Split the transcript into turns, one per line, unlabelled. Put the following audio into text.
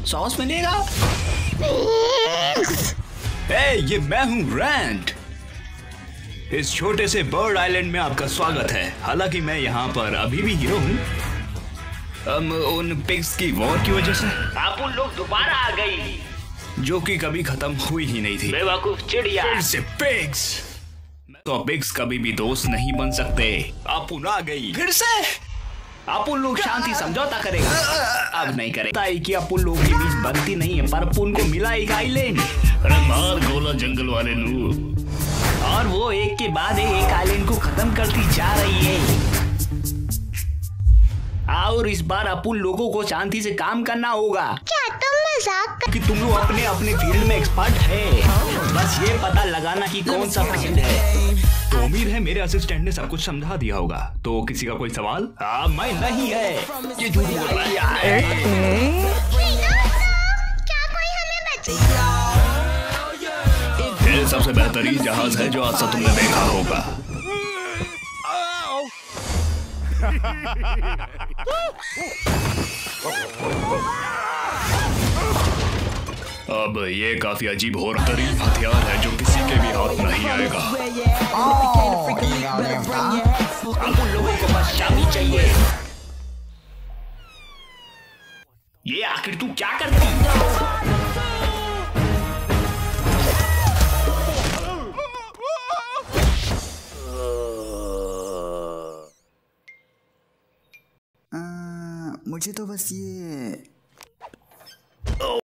Sauce मिलेगा? ये मैं हूँ रैंड। इस छोटे से बर्ड आइलैंड में आपका स्वागत है। हालांकि मैं यहाँ पर अभी भी हीरो हूँ, उन पिग्स की वॉर की वजह से।
आप उन लोग दोबारा आ गई,
जो कि कभी खत्म हुई ही नहीं थी।
बेवकूफ चिड़िया।
फिर से पिग्स। तो पिग्स कभी भी दोस्त नहीं बन सकते। आप आ गई फिर से। आप उन लोग शांति समझौता करेगा? अब नहीं करेगा कि आप उन लोगों के बीच बनती नहीं है, पर उनको मिला एक आइलैंड।
अरे मार गोला जंगल वाले नू।
और वो एक के बाद एक आइलैंड को खत्म करती जा रही है। और इस बार अपन लोगों को शांति से काम करना होगा।
क्या तुम मजाक
कि तुम लोग अपने अपने फील्ड में एक्सपर्ट है, बस ये पता लगाना कि कौन सा फील्ड है। तो उम्मीद है मेरे असिस्टेंट ने सब कुछ समझा दिया होगा। तो किसी का कोई सवाल? मैं नहीं है, ये झूठ बोल रहा है।
क्या कोई हमें बचाएगा?
ये सबसे बेहतरीन जहाज है जो आज तक तुमने देखा होगा। अब ये काफी अजीब और बेहतरीन हथियार है जो किसी के भी हाथ नहीं आएगा।
अब उन लोगों को बस चाबी चाहिए।
ये आखिर तू क्या करती?
मुझे तो बस ये